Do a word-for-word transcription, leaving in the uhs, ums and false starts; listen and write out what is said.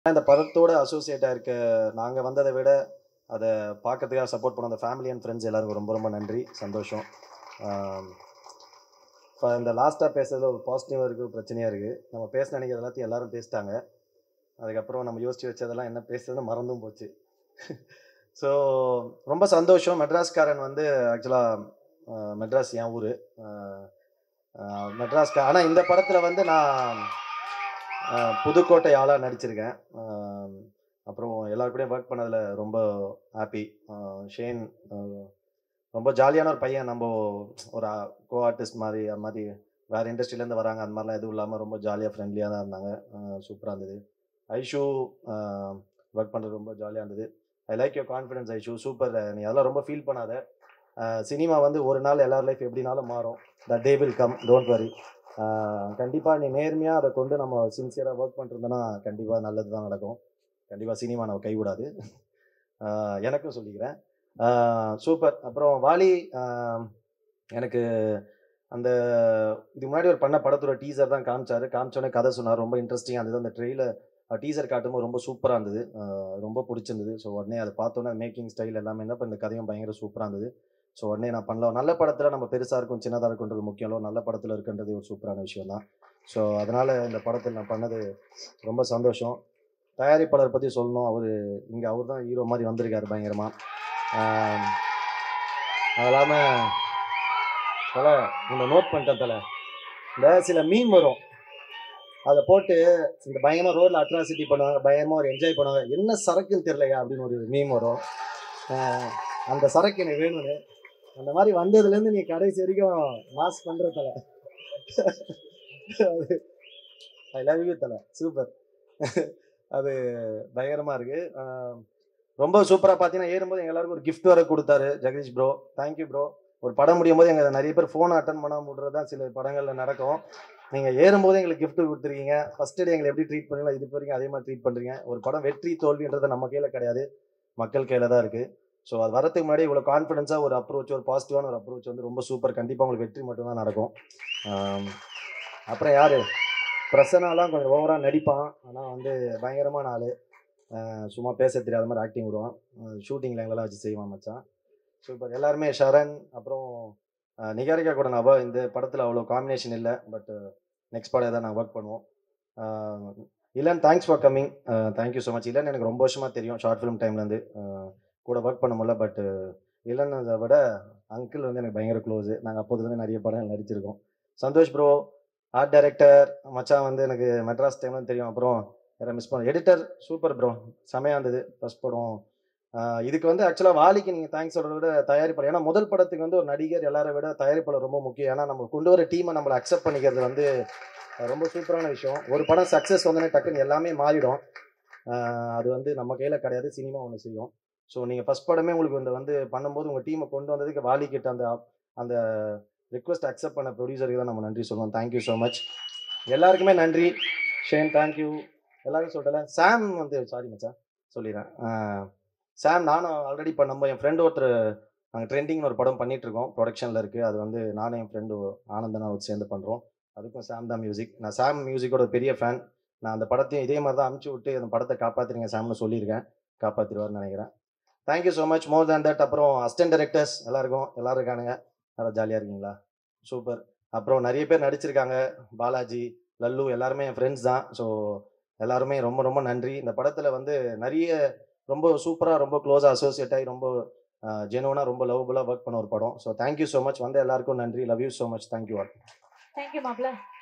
இந்த படத்தோட அசோசியேட் ஆயிருக்க நாங்க வந்ததை விட அதை பார்க்கறதுக்காக சப்போர்ட் பண்ண அந்த ஃபேமிலி அண்ட் ஃப்ரெண்ட்ஸ் எல்லாருக்கும் ரொம்ப ரொம்ப நன்றி, சந்தோஷம். இப்போ இந்த லாஸ்ட்டாக பேசுறதுல ஒரு பாசிட்டிவாக இருக்குது, பிரச்சனையாக இருக்குது. நம்ம பேச நினைக்கிறது எல்லாத்தையும் எல்லாரும் பேசிட்டாங்க. அதுக்கப்புறம் நம்ம யோசிச்சு வச்சதெல்லாம் என்ன பேசுறதுன்னு மறந்தும் போச்சு. ஸோ ரொம்ப சந்தோஷம். மெட்ராஸ்காரன் வந்து ஆக்சுவலாக மெட்ராஸ் என் ஊர், மெட்ராஸ்கா. ஆனால் இந்த படத்தில் வந்து நான் புதுக்கோட்டை ஆளாக நடிச்சிருக்கேன். அப்புறம் எல்லாருக்கூடையும் ஒர்க் பண்ணதில் ரொம்ப ஹாப்பி. ஷேன் ரொம்ப ஜாலியான ஒரு பையன். நம்ம ஒரு கோ ஆர்டிஸ்ட் மாதிரி அது மாதிரி வேறு இண்டஸ்ட்ரியிலேருந்து வராங்க, அந்த மாதிரிலாம் எதுவும் இல்லாமல் ரொம்ப ஜாலியாக ஃப்ரெண்ட்லியாக தான் இருந்தாங்க. சூப்பராக இருந்தது. ஐஷு ஒர்க் பண்ணுறது ரொம்ப ஜாலியாக இருந்தது. I like your confidence Aishu, super. நீ அதெல்லாம் ரொம்ப ஃபீல் பண்ணாத. சினிமா வந்து ஒரு நாள் எல்லார் லைஃப் எப்படினாலும் மாறும். The day will come, don't worry. கண்டிப்பாக நீ நேர்மையாக அதை கொண்டு நம்ம சின்சியராக ஒர்க் பண்ணிருந்தோன்னா கண்டிப்பாக நல்லது தான் நடக்கும். கண்டிப்பாக சினிமா நம்ம கைவிடாது, எனக்கும் சொல்லிக்கிறேன். சூப்பர். அப்புறம் வாலி, எனக்கு அந்த இதுக்கு முன்னாடி ஒரு பண்ண படத்தோட டீசர் தான் காமிச்சாரு. காமிச்சோடனே கதை சொன்னார், ரொம்ப இன்ட்ரெஸ்டிங்காக இருந்தது. அந்த ட்ரெயிலர் டீசர் காட்டும்போது ரொம்ப சூப்பராக இருந்தது, ரொம்ப பிடிச்சிருந்தது. ஸோ உடனே அதை பார்த்தோன்னே மேக்கிங் ஸ்டைல் எல்லாமே என்ன, இப்போ இந்த கதையும் பயங்கர சூப்பராக இருந்தது. ஸோ உடனே நான் பண்ணலாம். நல்ல படத்தில் நம்ம பெருசாக இருக்கும் சின்னதாக இருக்குன்றது முக்கியம் இல்லை, நல்ல படத்தில் இருக்குன்றது ஒரு சூப்பரான விஷயம் தான். ஸோ அதனால் இந்த படத்தில் நான் பண்ணது ரொம்ப சந்தோஷம். தயாரிப்பாளர் பற்றி சொல்லணும், அவர் இங்கே அவர் தான் ஹீரோ மாதிரி வந்திருக்காரு பயங்கரமாக. அது இல்லாமல் தலை இந்த நோட் பண்ணிட்டேன் தலை, இந்த சில மீம் வரும், அதை போட்டு இந்த பயங்கரமாக ரோடில் அட்ராசிட்டி பண்ணுவாங்க, பயங்கரமாக ஒரு என்ஜாய் பண்ணுவாங்க. என்ன சரக்குன்னு தெரியலையா அப்படின்னு ஒரு மீம் வரும். அந்த சரக்கு எனக்கு வேணும்னு, அந்த மாதிரி வந்ததுலேருந்து நீ கடைசி வரைக்கும் மாஸ் பண்ணுற தலை. ஐ லவ் யூ தலை, சூப்பர். அது பயங்கரமாக இருக்குது. ரொம்ப சூப்பராக பார்த்தீங்கன்னா ஏறும்போது எங்கள் எல்லாருக்கும் ஒரு கிஃப்ட் வர கொடுத்தாரு ஜெகதீஷ் ப்ரோ. Thank you bro. ஒரு படம் முடியும் போது எங்கள் நிறைய பேர் ஃபோனை அட்டன் பண்ணாமல் விட்றது தான் சில படங்களில் நடக்கும். நீங்கள் ஏறும்போது எங்களுக்கு கிஃப்ட் கொடுத்துருக்கீங்க. ஃபஸ்ட் டே எங்களை எப்படி ட்ரீட் பண்ணீங்களோ இது வரைக்கும் அதே மாதிரி ட்ரீட் பண்ணுறீங்க. ஒரு படம் வெற்றி தோல்வின்றது நம்ம கையில் கிடையாது, மக்கள் கையில் தான் இருக்குது. ஸோ அது வரதுக்கு முன்னாடி இவ்வளோ கான்ஃபிடென்ஸாக ஒரு அப்ரோச், ஒரு பாசிட்டிவான ஒரு அப்ரோச் வந்து ரொம்ப சூப்பர். கண்டிப்பாக உங்களுக்கு வெற்றி மட்டும்தான் நடக்கும். அப்புறம் யார், பிரசனாலாம் கொஞ்சம் ஓவராக நடிப்பான், ஆனால் வந்து பயங்கரமான ஆள். சும்மா பேச தெரியாத மாதிரி ஆக்டிங் விடுவான், ஷூட்டிங்கில் எங்களெல்லாம் வச்சு செய்வான் மச்சான், சூப்பர். எல்லாருமே ஷரண், அப்புறம் நிகாரிகா கூட நான் இந்த படத்தில் அவ்வளோ காம்பினேஷன் இல்லை, பட் நெக்ஸ்ட் படம் ஏதாவது நாங்கள் ஒர்க் பண்ணுவோம். இல்லன், thanks for coming, thank you so much. இல்லன் எனக்கு ரொம்ப வருஷமாக தெரியும், ஷார்ட் ஃபிலிம் டைம்லேருந்து கூட ஒர்க் பண்ண முடியல. பட் இல்லன் அதை விட அங்கிள் வந்து எனக்கு பயங்கர க்ளோஸு. நாங்கள் அப்போதுலேருந்து நிறைய படம் நடிச்சிருக்கோம். சந்தோஷ் ப்ரோ ஆர்ட் டைரக்டர் மச்சான் வந்து எனக்கு மெட்ராஸ் டைம்லாம் தெரியும். அப்புறம் வேறு மிஸ் பண்ண எடிட்டர், சூப்பர் ப்ரோ, செமையாக இருந்தது ஃபஸ்ட் படம். இதுக்கு வந்து ஆக்சுவலாக வாலிக்கு நீங்கள் தேங்க்ஸ் சொல்கிறத விட தயாரிப்பாளர், ஏன்னா முதல் படத்துக்கு வந்து ஒரு நடிகர் எல்லாரை விட தயாரிப்பாளர் ரொம்ப முக்கியம். ஏன்னா நம்ம கொண்டு வர டீமை நம்மளை அக்செப்ட் பண்ணிக்கிறது வந்து ரொம்ப சூப்பரான விஷயம். ஒரு படம் சக்ஸஸ் வந்தோடனே டக்குன்னு எல்லாமே மாறிடும், அது வந்து நம்ம கையில் கிடையாது, சினிமா ஒன்று செய்யும். ஸோ நீங்கள் ஃபஸ்ட் படமே உங்களுக்கு வந்து வந்து பண்ணும்போது உங்கள் டீமை கொண்டு வந்ததுக்கு வாலிக்கிட்ட அந்த அந்த ரிக்வஸ்ட் அக்செப்ட் பண்ண ப்ரொடியூசருக்கு தான் நம்ம நன்றி சொல்லுவோம். Thank you so much. எல்லாருக்குமே நன்றி. ஷேன் தேங்க்யூ, எல்லாரும் சொல்லிட்டல. சாம் வந்து சாரி மச்சான் சொல்லிடுறேன். சாம் நானும் ஆல்ரெடி இப்போ நம்ம என் ஃப்ரெண்டு ஒருத்தர் நாங்கள் ட்ரெண்டிங்னு ஒரு படம் பண்ணிகிட்ருக்கோம், ப்ரொடக்ஷனில் இருக்குது. அது வந்து நானும் என் ஃப்ரெண்டு ஆனந்தனா வச்சு சேர்ந்து பண்ணுறோம். அதுக்கும் சாம் தான் மியூசிக். நான் சாம் மியூசிக்கோட பெரிய ஃபேன். நான் அந்த படத்தையும் இதே மாதிரி தான் அனுப்பிச்சி விட்டு அந்த படத்தை காப்பாற்றுறீங்க சாம்னு சொல்லியிருக்கேன், காப்பாற்றிடுவார்னு நினைக்கிறேன். Thank you so much. More than that, அப்புறம் அசிஸ்டன்ட் டைரக்டர்ஸ் எல்லாருக்கும், எல்லோரும் இருக்கானுங்க, நல்லா ஜாலியாக இருக்கீங்களா? சூப்பர். அப்புறம் நிறைய பேர் நடிச்சிருக்காங்க, பாலாஜி, லல்லு, எல்லாருமே என் ஃப்ரெண்ட்ஸ் தான். ஸோ எல்லாருமே ரொம்ப ரொம்ப நன்றி. இந்த படத்தில் வந்து நிறைய ரொம்ப சூப்பராக, ரொம்ப க்ளோஸாக அசோசியேட் ஆகி, ரொம்ப ஜெனுவனாக, ரொம்ப லவ்வபுளாக ஒர்க் பண்ண ஒரு படம். So thank you so much. வந்து எல்லாருக்கும் நன்றி. Love you so much. Thank you all. Thank you மாப்ள.